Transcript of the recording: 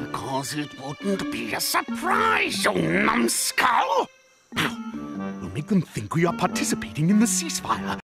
Because it wouldn't be a surprise, you numbskull! Now, we'll make them think we are participating in the ceasefire